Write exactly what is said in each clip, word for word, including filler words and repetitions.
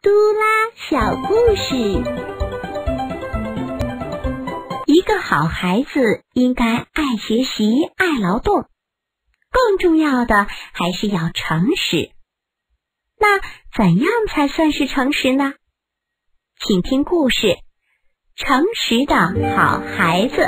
嘟啦小故事。一个好孩子应该爱学习、爱劳动，更重要的还是要诚实。那怎样才算是诚实呢？请听故事《诚实的好孩子》。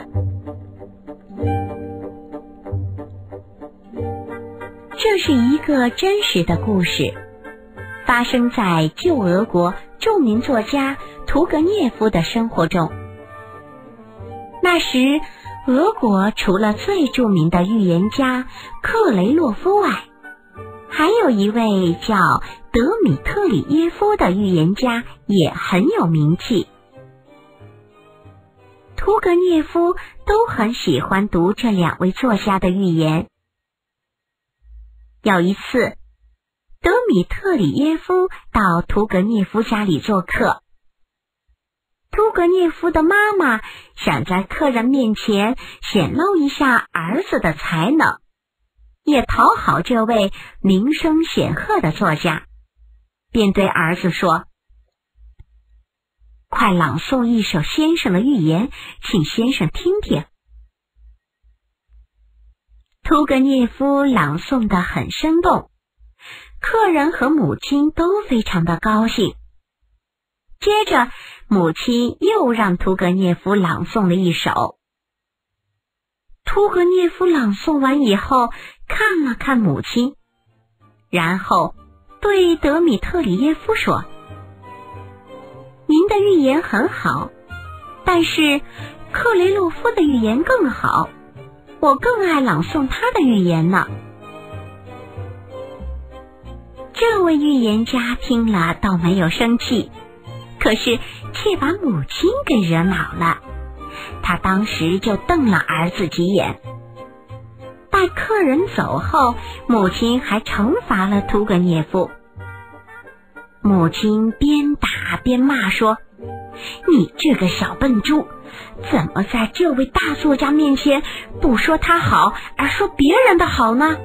这是一个真实的故事，发生在旧俄国著名作家屠格涅夫的生活中。那时，俄国除了最著名的预言家克雷洛夫外，还有一位叫德米特里耶夫的预言家也很有名气。屠格涅夫都很喜欢读这两位作家的预言。有一次，德米特里耶夫到屠格涅夫家里做客。屠格涅夫的妈妈想在客人面前显露一下儿子的才能，也讨好这位名声显赫的作家，便对儿子说：“快朗诵一首先生的预言，请先生听听。”屠格涅夫朗诵得很生动，客人和母亲都非常的高兴。接着，母亲又让屠格涅夫朗诵了一首。屠格涅夫朗诵完以后，看了看母亲，然后对德米特里耶夫说：“您的预言很好，但是克雷洛夫的预言更好，我更爱朗诵他的预言呢。”这位预言家听了倒没有生气，可是却把母亲给惹恼了。他当时就瞪了儿子几眼。待客人走后，母亲还惩罚了屠格涅夫。母亲边打边骂说：“你这个小笨猪，怎么在这位大作家面前不说他好，而说别人的好呢？”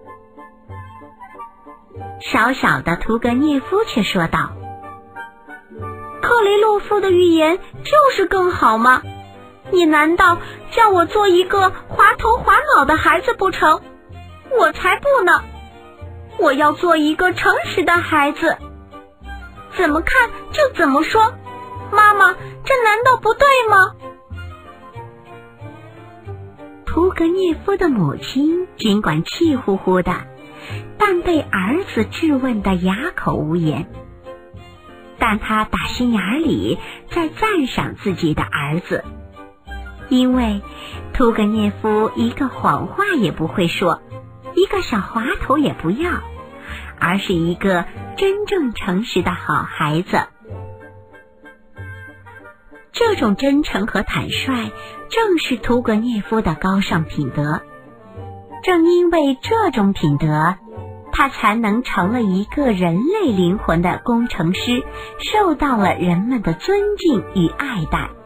小小的屠格涅夫却说道：“克雷洛夫的预言就是更好吗？你难道叫我做一个滑头滑脑的孩子不成？我才不呢！我要做一个诚实的孩子，怎么看就怎么说。妈妈，这难道不对吗？”屠格涅夫的母亲尽管气呼呼的，但被儿子质问得哑口无言。但他打心眼里在赞赏自己的儿子，因为屠格涅夫一个谎话也不会说，一个小滑头也不要，而是一个真正诚实的好孩子。这种真诚和坦率正是屠格涅夫的高尚品德。正因为这种品德，他才能成了一个人类灵魂的工程师，受到了人们的尊敬与爱戴。